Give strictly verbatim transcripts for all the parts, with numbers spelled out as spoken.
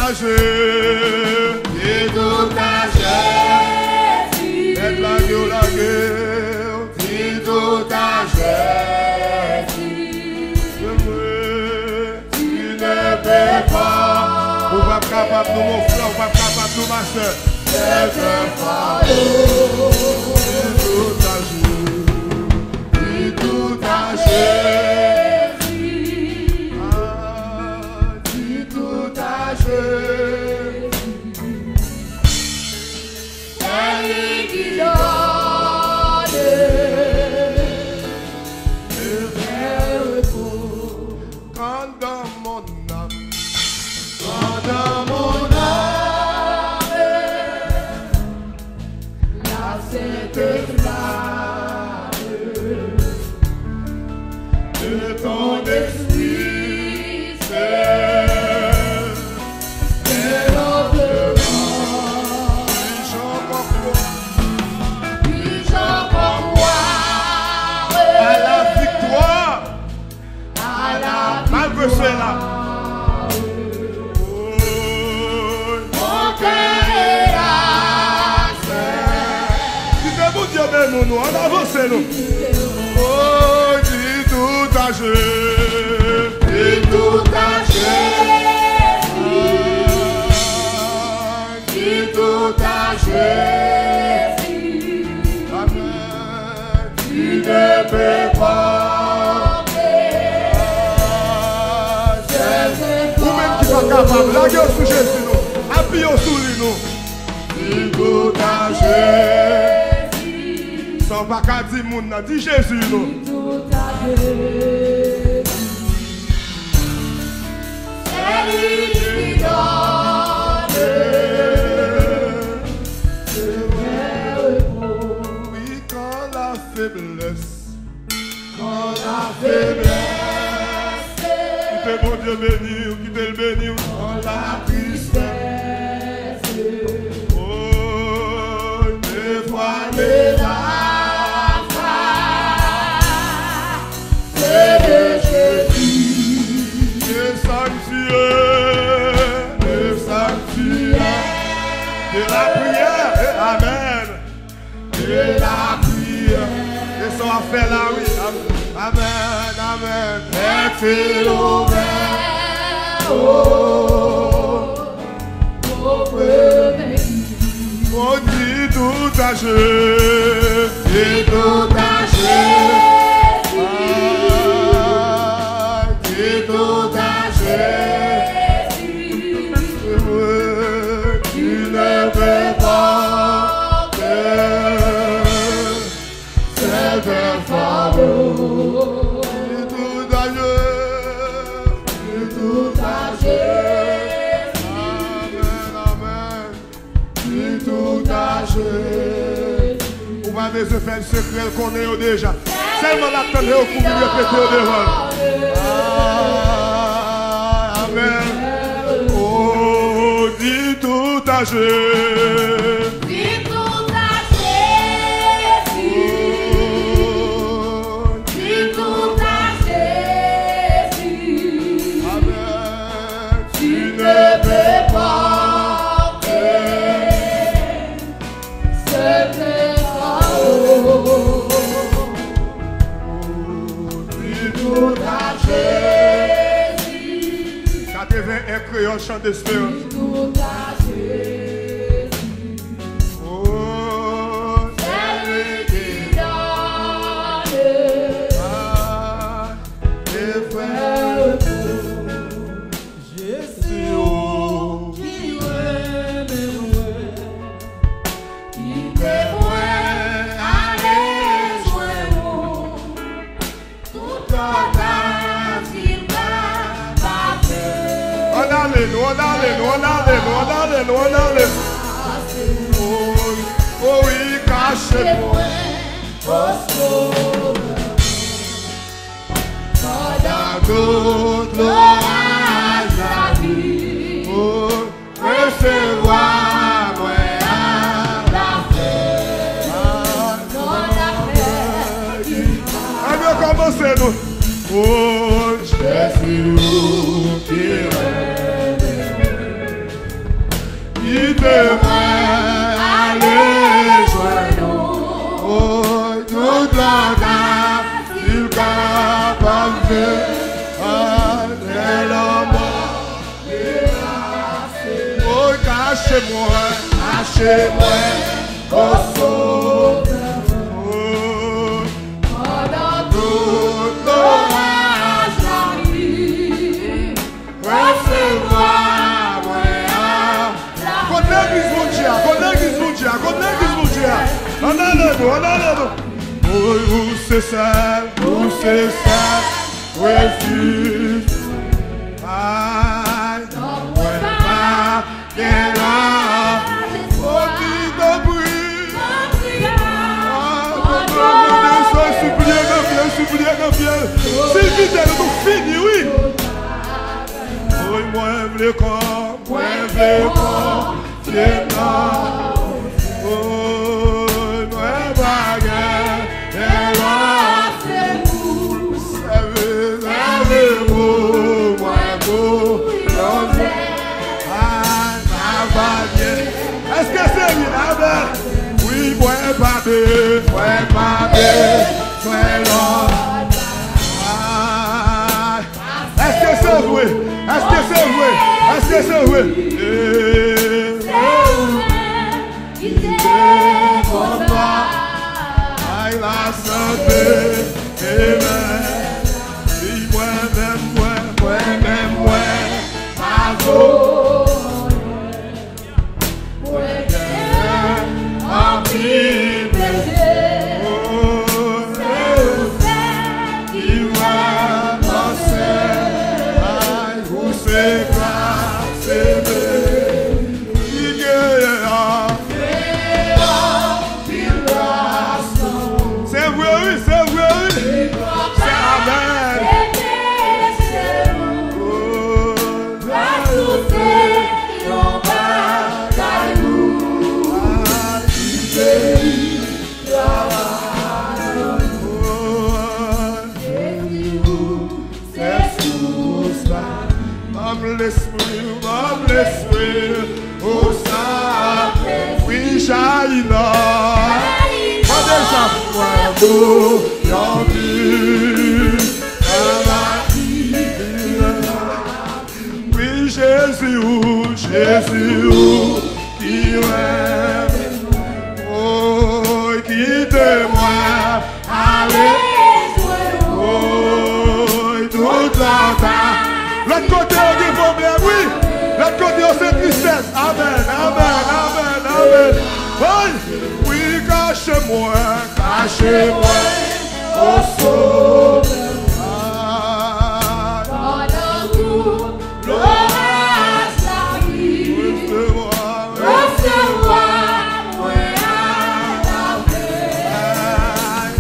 âgé, qui tout âgé, faites la gueule, la gueule, qui tout âgé, tu ne peux pas, ou pas capable de mon frère, ou pas capable de ma soeur, c'est un fardeau, qui tout âgé, qui tout âgé. Nous, on avance, nous. Oh, dis tout âgé, dis tout âgé, dis tout âgé. Amen. Tu ne peux pas. Ou même qui pas capable, la gueule sous Jésus, nous. Appuyons sous lui, nous. Dis tout âgé. On va pas dire moun nan, dis Jésus nous. C'est lui qui donne le vrai repos. Oui, quand la faiblesse, quand la faiblesse, qui te bon Dieu béni, qui te le béni, quand la tristesse, oh, des fois les larmes. De la prière, amen. De la prière, et ça va faire là, oui. Amen, amen. Est-il ouvert, oh, oh, on dit tout âgé, dit tout âgé, dit tout âgé. Se fait le secret qu'on est déjà. Seulement la peine est au coup de répéter au devant. Ah, amen. Oh, dis tout âgé. Dis tout âgé. Oh, dis tout âgé. Amen. Tu ne peux pas. quatre-vingt-un créole chant d'espérance. Tout à Jésus. Oh, c'est lui qui donne. Ah, les frères, Jésus, oh, qui aime, qui témoigne, allez joindre tout en on allait, nous, on allait, nous, on allait, nous, on allait, nous, on allait. Oh, oh oui, cachez-moi. Pendant toute l'orage la vie, oh, recevoir moi à la fête. Allez, commencez nous. Oh, Jésus qui règne. cachez-moi, cachez-moi, au sauveur. Pendant tout l'orage arrive, recevoir moi la Quand l'église vous dit, quand l'église vous dit, quand l'église vous dit, on a le dos, on a le dos. Oh, vous c'est ça, vous c'est ça, refuge. Aïe, non, ouais, pas, qu'elle a, oh, dis de bruit. Supplier de bien, supplier de bien. C'est vite, elle nous finit, oui. Oui, moi, je veux corps, moi, je veux corps, c'est corps. Oh, moi, baguette, elle a, c'est vous. Savez-vous, moi, vous, l'homme. Ah, ma baguette. Est-ce que c'est bien, Abel? Oui, moi, baguette, moi, baguette, moi, l'homme. Est-ce que c'est vrai? Est-ce que c'est vrai? Est-ce que c'est vrai? il est combat. Aïe la santé, amen. Si moi-même, moi, moi-même, moi, ma voix, En pile péché, qui va danser, aïe, vous c'est grâce, c'est c'est vrai, oui, c'est vrai, oui. C'est amen. L'esprit, même l'esprit, au sein, oui, jaillit là. Pas déjà, moi, vous, y'en vu, oui, Jésus, Jésus, qui m'aime, oh, quittez-moi, allez, oh, tout l'entend. L'autre côté, on dit problème, oui. L'autre côté, on c'est tristesse. Amen, amen, amen, amen. Oui, oui, cachez-moi, cachez-moi, au sauveur. Pendant tout l'orage arrive, recevoir moi la paix.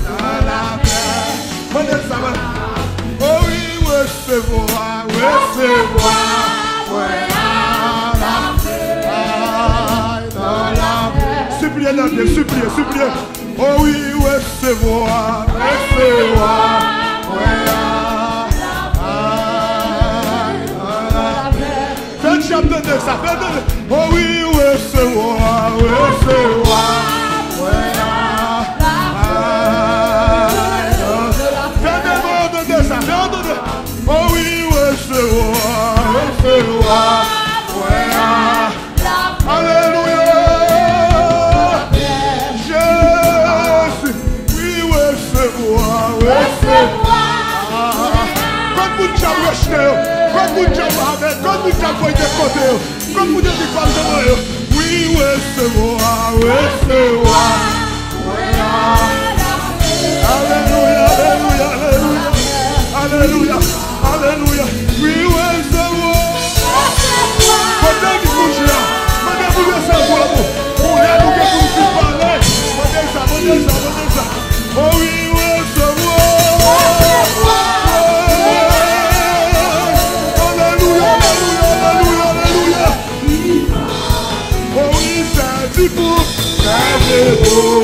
Oh oui, recevoir, recevoir, moi la paix. Suppliez dans Dieu, suppliez, suppliez. Oh oui, recevoir, recevoir, moi la paix. Faites le chap de Dieu, ça, faites de Dieu. Oh oui, recevoir, recevoir, moi la oh oui, recevoir, recevoir, ouais, alléluia, Jésus, oui, recevoir, recevoir, quand vous t'avez rejeté, quand vous t'avez amen, quand vous t'avez été côté, quand vous t'avez dit comme ça, oui, recevoir, recevoir, alléluia, alléluia, alléluia. Alléluia, alléluia, oui, recevoir. Pendant qu'il bouge là, pendant que vous recevoir, pour les nous que vous nous parlez, pendant ça, pendant ça, pendant ça. Oh oui, recevoir. Alléluia, alléluia, alléluia, alléluia. Oh oui, c'est du beau, c'est du beau.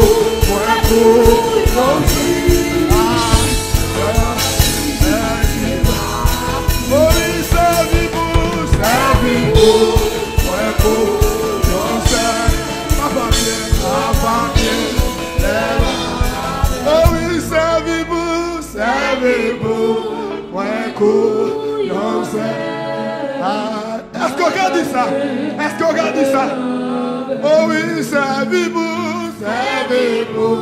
Est-ce qu'on regarde ça? Est-ce qu'on regarde ça? Oh oui, servez-vous, servez-vous.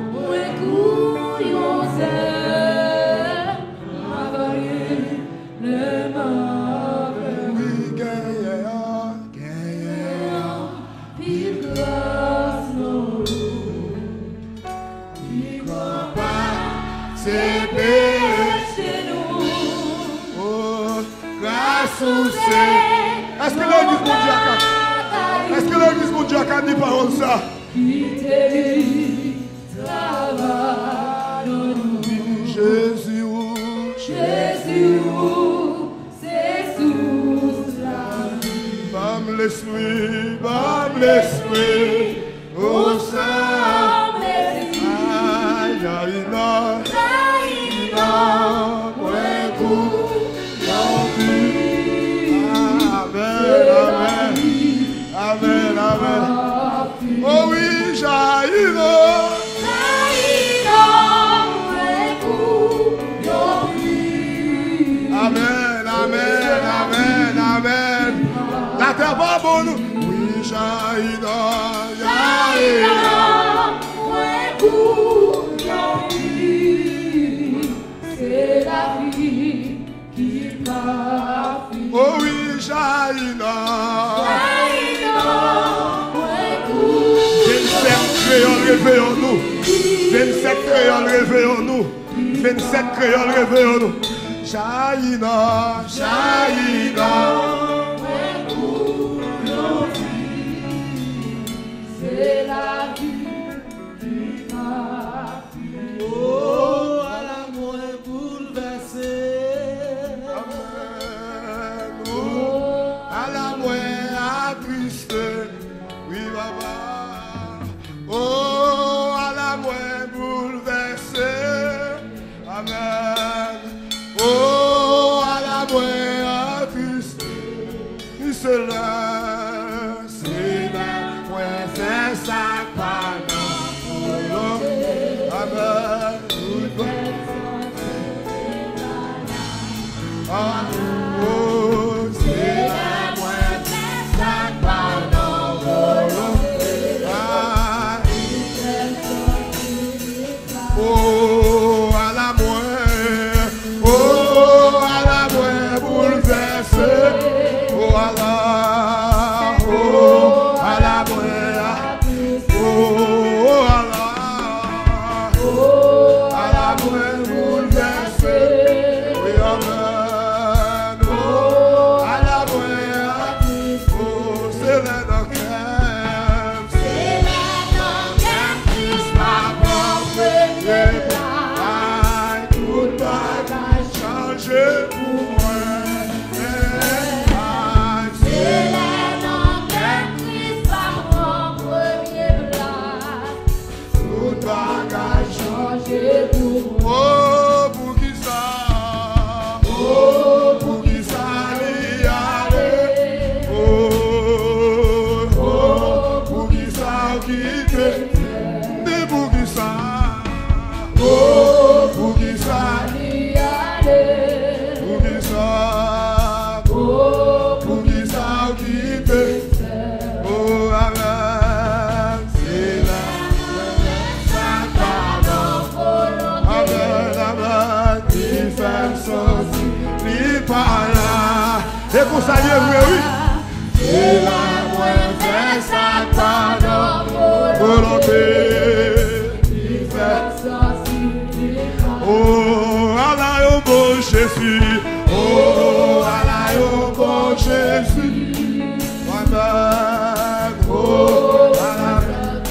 Est-ce que l'église mondiale Est-ce que l'église mondiale a dit parole ça? Jésus, Jésus, c'est sous la vie. Bam l'esprit, bam l'esprit, au sein. Aïe, aïe, non. Amen, amen. Oh oui, jaillira. Amen, amen, amen, amen. La terre va pour nous. Oui, jaillira, jaillira. C'est la vie qui m'a fait. Oh oui, jaillira. vingt-sept créoles réveillons-nous. vingt-sept créoles réveillons-nous. vingt-sept créoles réveillons-nous. Jaïna, Jaïna. C'est la vie qui m'a fait. Oh, à la moins bouleversée. Amen. Oh, à la moins attristée. Oui, Baba. Oh, à la moins bouleversée. Amen. Oh, à la moins attristée. C'est là, c'est là, moins c'est ça, pas non. Amen. Ah, oh, c'est là, moins c'est ça, pas non. Oh, à la moins, oh, à la moins bouleversée, oh, à la, oh, à la moins, oh, à la, oh, à la moins bouleversée, oui, amen, oh, à la moins, oh, c'est là dans qu'elle, c'est là dans qu'elle, Christ m'a porté. Aïe, tout bagage changé pour moi. Aïe, C'est là dans quel Christ par mon premier place. tout bagage Changé pour moi. oh, pour qui ça? Oh, pour qui ça y aller? Oh, oh, pour qui ça quitter? Mais pour qui ça? Oh, pour qui ça? Pour qui ça? Oh, pour qui ça quitter? Oh, amen. C'est là. Amen, amen. Qui fait sortir, lui par là. Et pour ça, Dieu, oui, oui. C'est là, moi, fait ça, pardon, volonté. Qui fait oh, Allah, oh bon Jésus. Oh, Allah, oh bon Jésus. Amen. Oh, Allah.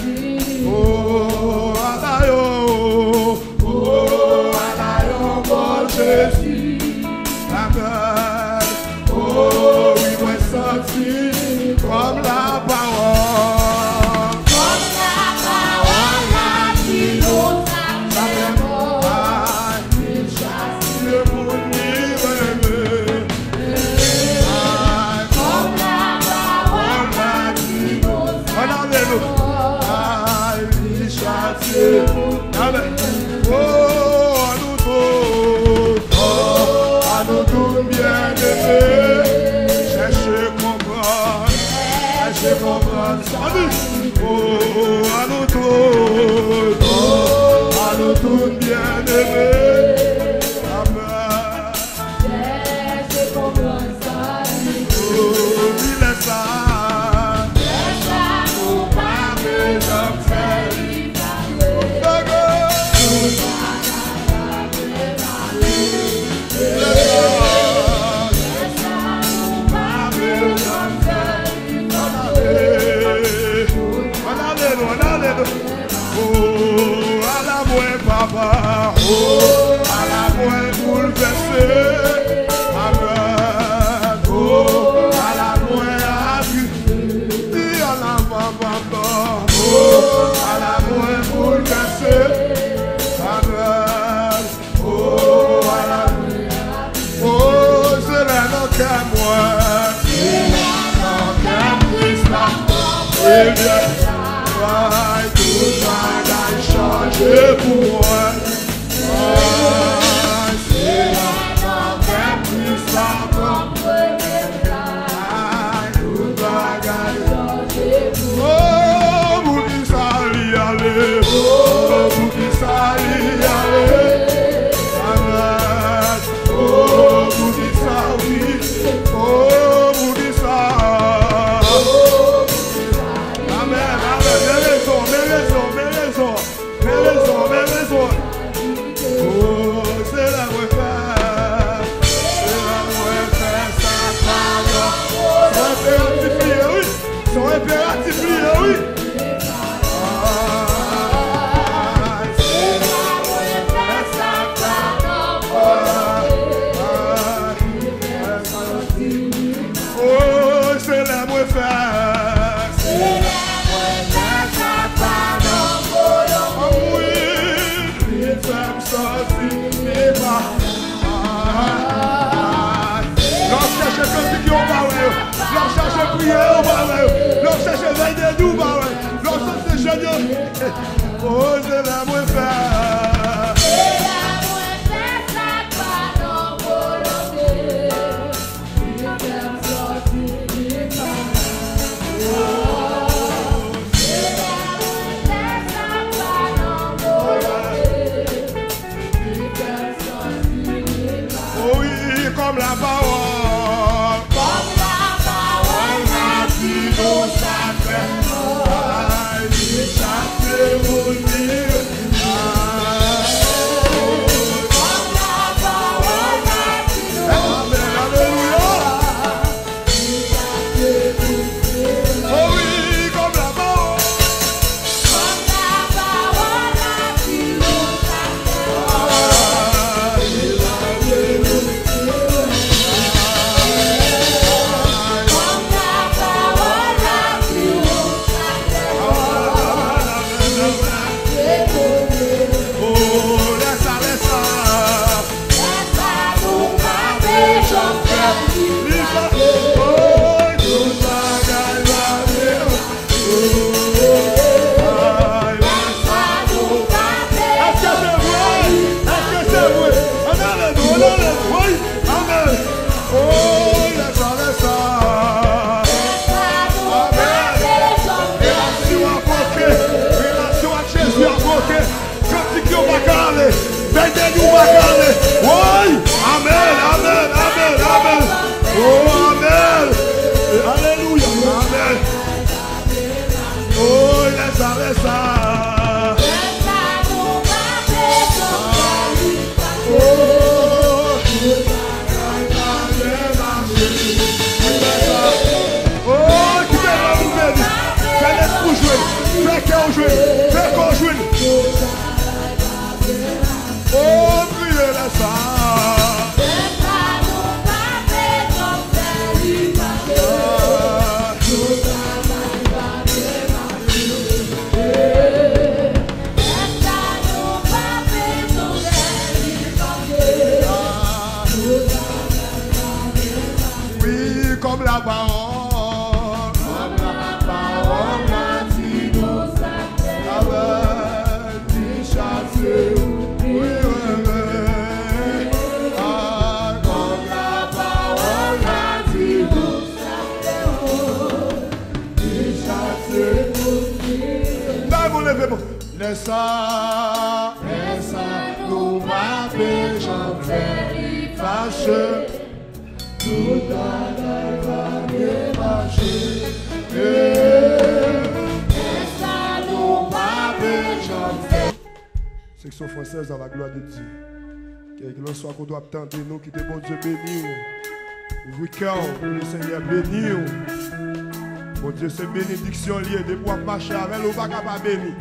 Oh, Allah, oh. Oh, Allah, oh bon Jésus. Amen. Oh, oui, moi, senti comme la parole. Comme la parole a dit nous Le monde m'y Comme la parole a dit nous regardez-nous. Aïe, il châtie. Amen. Oh, à nous tous. Oh, à nous tous bien aimés. Cherchez Oh, à nous tous, oh, à nous tous bien-aimés. Amen. Oh, il est ça. Oh, pas besoin de faire. Oh, à la moins papa, oh, à la moins bouleversé, amen, oh, à la moins habitué, à la papa, oh, à la moins bouleversé, amen, oh, à la oh, c'est là dans qu'à moi, c'est là dans qu'à Christ, et bien, tout bagaille changé pour moi. C'est là dans qu'un plus fort. Tout bagaille changé pour moi. Oh, vous qui s'allez y aller. Oh, vous qui s'allez y aller. Amen. Oh, vous qui s'allez. Oh, vous qui s'allez. Amen, amen, mes raisons, mes raisons, mes raisons, mes raisons, mes raisons. Oh, c'est la vraie faire, c'est la vraie faire, ça parle. Son impératif lié, oui, son impératif lié, oui. Ah, c'est la vraie faire, ça parle. Oh, c'est la vraie faire, c'est la l'on cherche cantique au barreau, l'on cherche prière au barreau, l'on cherche veille de doux barreau, l'on cherche Seigneur. Oh, c'est la moins faire. C'est la moins faire, ça pas non volonté. Il t'aime sortir du mal. Oh, c'est la moins faire, ça pas non volonté. Il t'aime sortir du mal. Oh oui, comme la parole. Comme la parole n'a dit nos sacrements. Il chasse mon Dieu. Comme la parole n'a dit nos sacrements. Il chasse mon Dieu. Oh oui, comme la parole. Comme la parole n'a dit nos sacrements. Il chasse mon Dieu. Oui, amen, amen, amen, amen. Oh, amen. Alléluia, amen. Oh, laisse-ça, laisse-ça. Oh, qui peut vous aider? Fais l'esprit jouer, fais qu'on joue, fais qu'on joue. Oh, priez la ça. Oui, comme la parole. Comme la parole n'a dit nos sacrements. Du chassé. Shut C'est ça, c'est ça, nous m'avons jamais fâché. Tout à l'heure va bien marcher. C'est ça, nous m'avons jamais. Section française dans la gloire de Dieu. Qu'il soit qu'on doit attendre nous, qui te bon Dieu béni. Week-end, le Seigneur béni. Mon Dieu, c'est bénédiction liée. De pouvoir marcher avec nous, pas capable de bénir.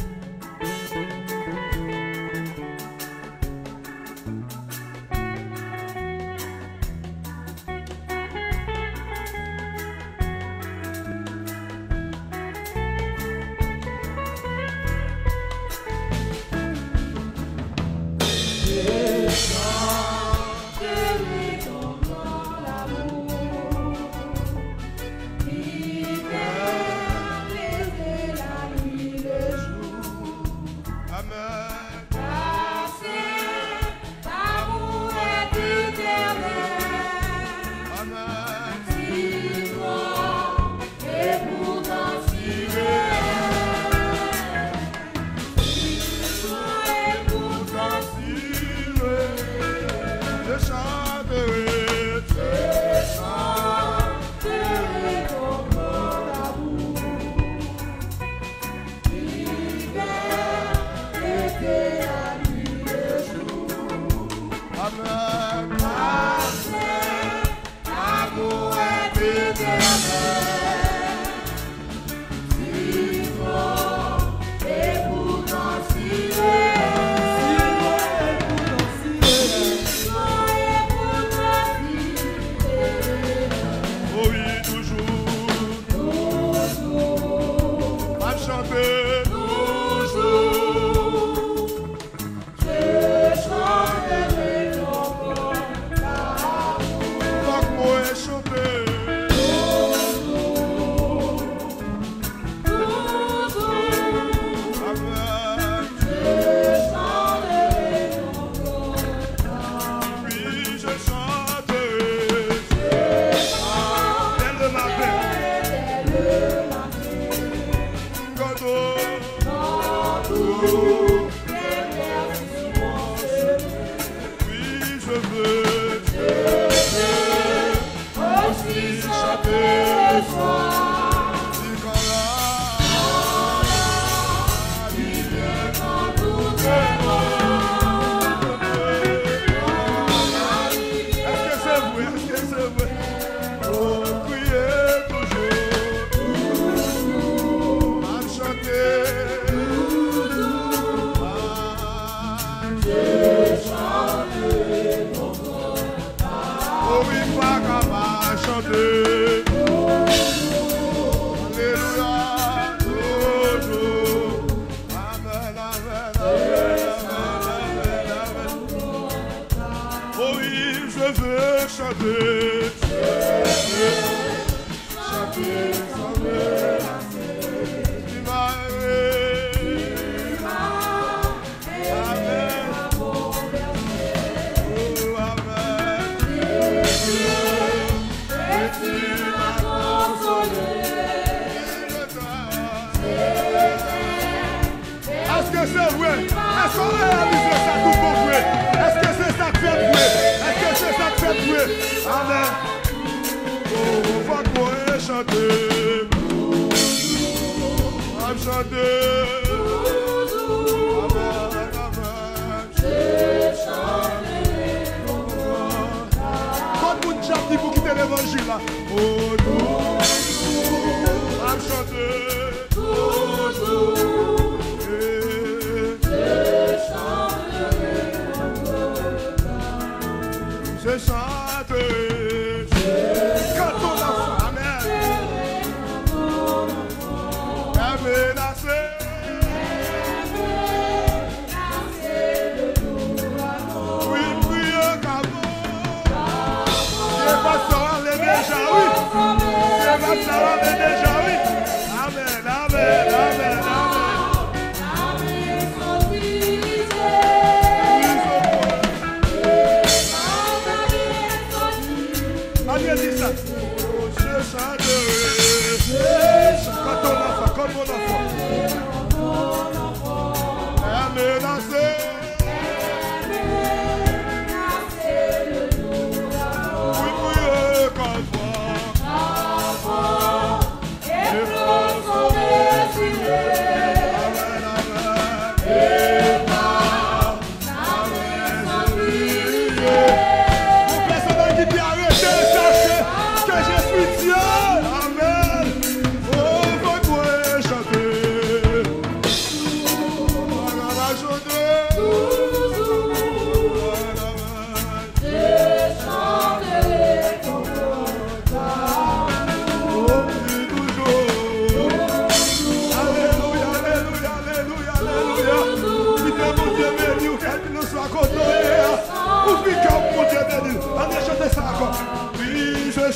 Pastor, allez déjà, oui.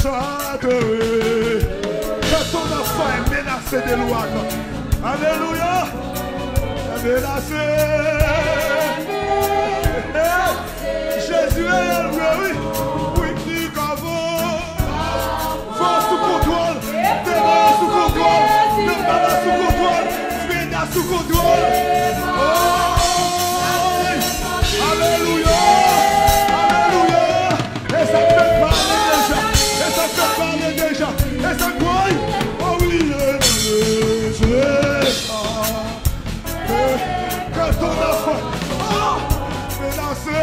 chanter. Quand ton enfant est menacé de loi, alléluia, est menacé. Jésus est élevé, oui, oui, dit qu'avant, force sous contrôle, démon sous contrôle, démon sous contrôle, spécial sous contrôle. Oh, alléluia, alléluia, et ça fait parler déjà, et ça fait parler déjà, et ça croit, oh oui, quand ton enfant, oh, menacé.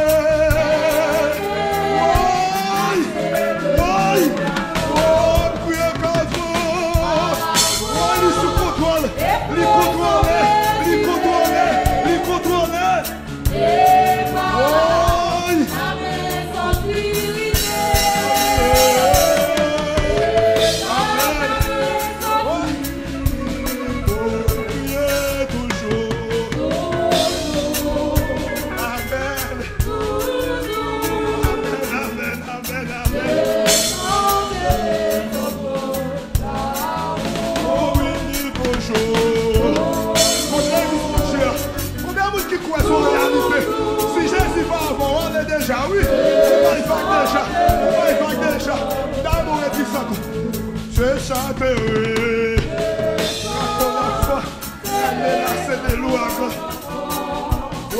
Déjà, oui, on va y faire déjà, on va y faire déjà, d'amour et puissant. Je chanterai, quand ton enfant est menacé de louange. Oh,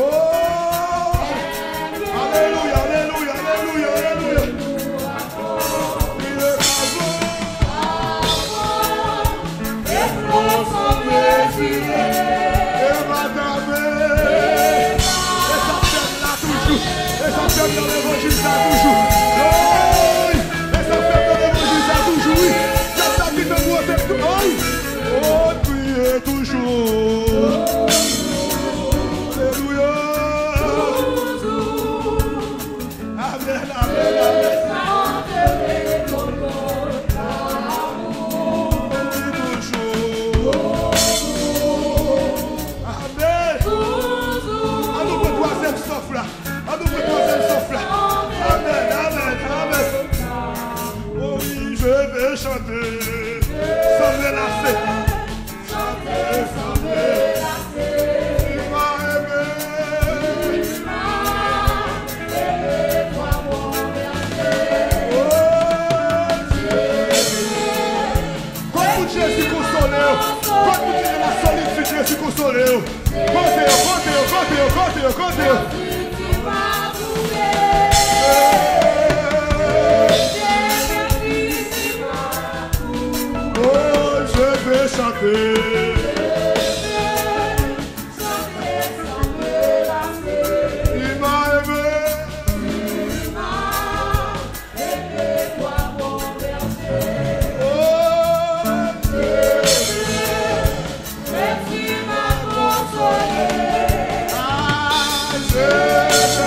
alléluia, alléluia, alléluia, alléluia. Il est avant, et profond plaisir, et madame. Et ça fait dans l'évangile, ça toujours. Oui. Et ça fait dans l'évangile, ça toujours. Oui. C'est ça qui te protège tout. Oui. Oh, priez toujours. Alléluia. Amen, amen, amen. Amen. À nous, le troisième souffle là. À nous, le troisième souffle là. Amen, amen, amen. Oh oui, je vais chanter sans me lasser. Chanter sans me lasser. Il m'a aimé. Il m'a aimé, toi mon berger. Oh Jésus. Quand vous Jésus consolé, quand vous tirez la solitude, Jésus consolé. Comptez, comptez, comptez, comptez, comptez. Oh, je vais chanter. Il m'a aimé. Il m'a aimé, toi mon berger. Oh, Jésus, tu m'as consolé. Ah, Jésus.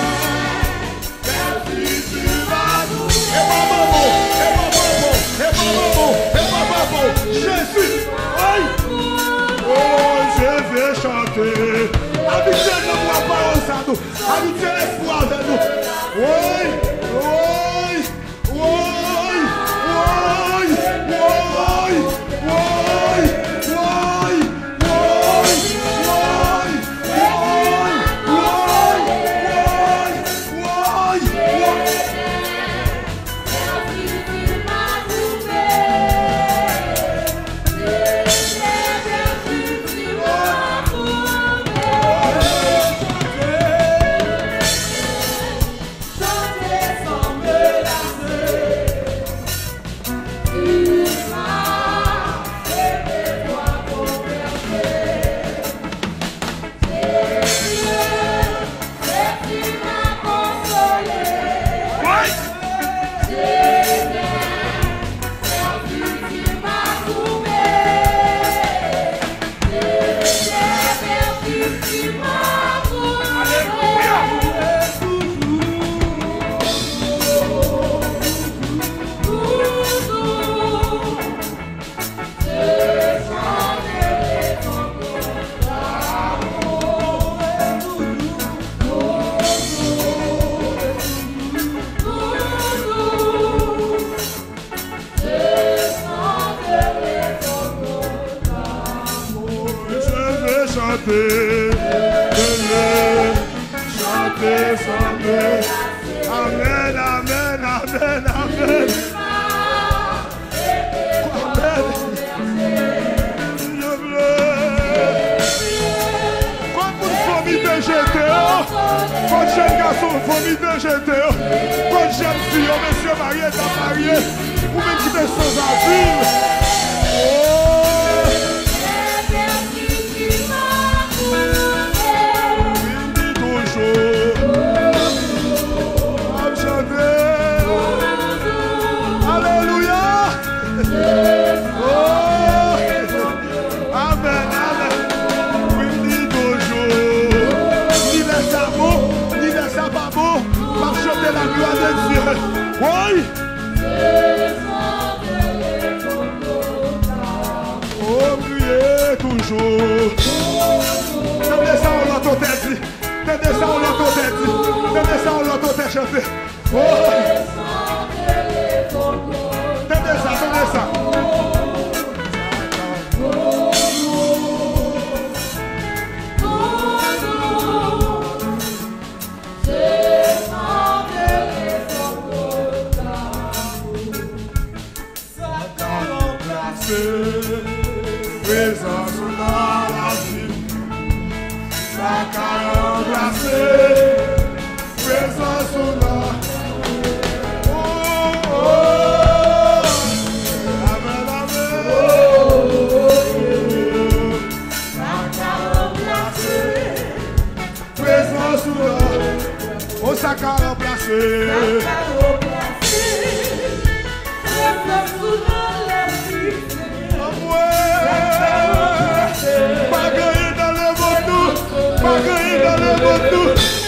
Jésus, oui. Oh, je vais chanter. Habitez le moi parole à nous. Habitez l'espoir de nous. Oui, oui, oui, oui, oui, oui, chanter, chanter, chanter. Amen, amen, amen, amen. Quand jeune garçon, famille de jeter, quand jeune fille, monsieur marié, t'as marié, ou même qui te sans asile. Oh! Il dit toujours, on chanter. Alléluia. Oh! Amen, amen. Il dit toujours, il est sa beau, il est sa pas beau, par chanter la gloire de Dieu. Oui! Oh, priez toujours. Tenez ça, on l'entend tête. Tenez ça, on l'entend tête. Tenez ça, on l'entend tête chanter. Oh! Tenez ça, tenez ça. Présence dans la vie, ça qu'a remplacé, présence dans. Oh, oh, amen, amen. Ça qu'a remplacé, présence dans. Oh, ça qu'a remplacé, présence dans. Pas gagné dans le monde, pas gagné dans le monde.